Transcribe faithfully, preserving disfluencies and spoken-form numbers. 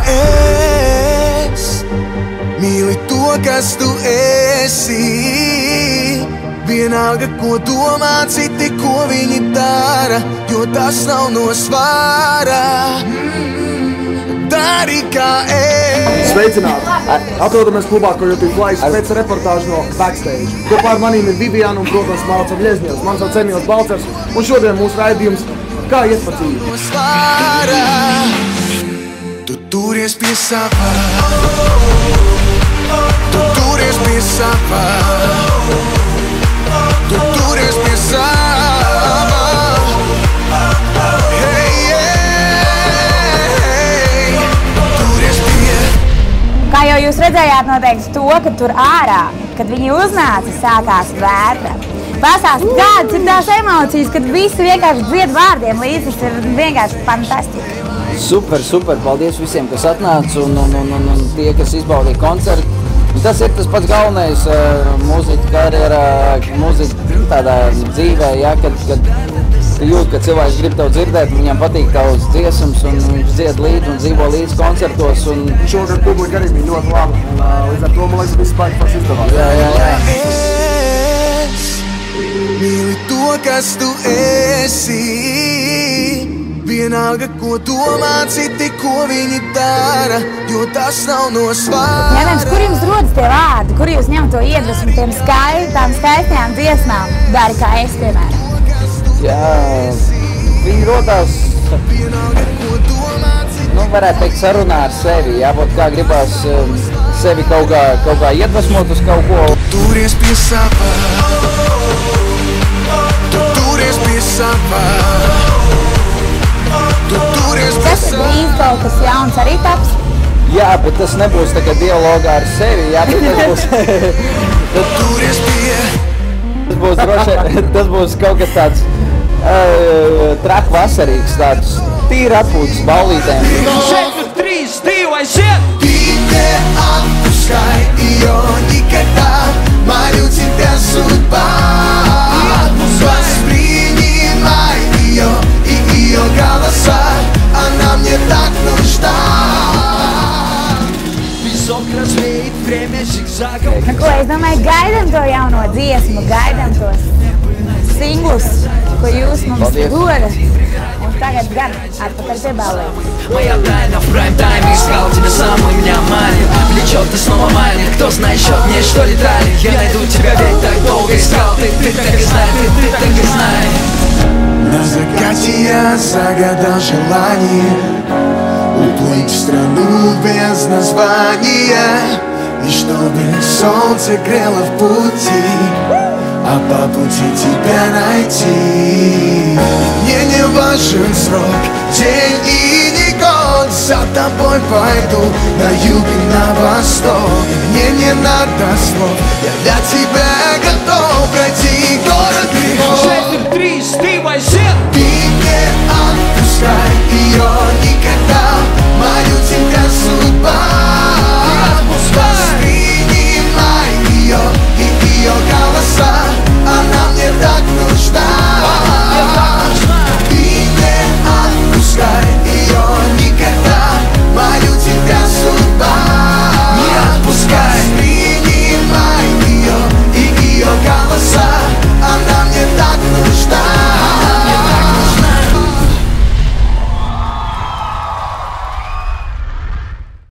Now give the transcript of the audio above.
es mīli to, kas tu esi. Vienalga, ko domā citi, ko viņi dara, jo tas nav no svāra. Dari kā es. Sveicināti! Atrodamies klubā, kur jau bija plais pēc reportāžu no Backstage. Kopā ar manīm ir Viviana un, protams, Malca Vļezņevs. Man sauc Emīls Balcers, un šodien mūsu raidījums Kā iet pa dzīvi. Tu turies pie savā, tu turies pie savā, tu turies pie savā. Hey, hey, turies pie. Kā jau jūs redzējāt noteikti to, ka tur ārā, kad viņi uznāca, sākās vētra. Pasāst, kādas ir tās emocijas, kad visi vienkārši dzied vārdiem līdzi, tas ir vienkārši fantastiski. Super, super, paldies visiem, kas atnāca un, un, un, un, un tie, kas izbaudīja koncertu. Un tas ir tas pats galvenais uh, mūzika karjerā, mūzika tādā dzīvē, ja, kad, kad tu jūt, ka cilvēks grib tev dzirdēt, viņam patīk tavs dziesmas un viņš dzied līdzi un dzīvo līdz koncertos. Un... Šogad publika arī bija ļoti laba, un uh, līdz ar to, man liekas, viss spēki paši izdevās. Jā, jā, jā. Mīli to, kas tu esi. Vienalga, ko domā citi, ko viņi dara, jo tas nav no svāra. Jāviens, kur jums rodas tie vārdi, kur jūs ņemat to iedvesmu tiem skaisti, tām skaistajām dziesmām, dari kā es, piemēram? Jā, viņi rodās, nu, varētu teikt, sarunā ar sevi, jā, būt kā gribās um, sevi kaut kā, kaut kā iedvesmot uz kaut ko. Turies pie savā, tu turies pie savā, tu turies pie Tas ir drīz kaut kas jauns arī taps? Jā, bet tas nebūs tagad dialogā ar sevi, jā, bet tas būs... Turies pie. Tas būs droši, tas būs kaut kas tāds uh, trak vasarīgs, tāds tīri atpūtas ballītēm. četri, trīs, divi, aiziet! Ты не отпускай ее никогда, молю тебя, судьба. Воспринимай ее и ее голоса, она мне так нужна. Песок развеет время зигзагом. Nu, ko, es domāju, gaidam to jauno dziesmu, gaidam tos singlus, ko jūs mums dodat. Un tagad gan atpakaļ pie ballēm. Моя тайна в прайм-тайме искал тебя сам, и меня манит. Влечет ты снова манит, кто знает, счет мне, что летали. Я найду тебя, ведь так долго искал. Ты, ты так и знай, ты, ты так и знай. На закате я загадал желание уплыть в страну без названия, и чтобы солнце грело в пути, а по пути тебя найти. Мне не важен срок, день и не год, за тобой пойду на юг и на восток. Мне не надо слов, я для тебя готов пройти город грехов. четыре, три, диви, aiziet! Ты не отпускай ее никогда, молю тебя, судьба. Воспринимай ее и ее голоса, она мне так нужна. Ты не отпускай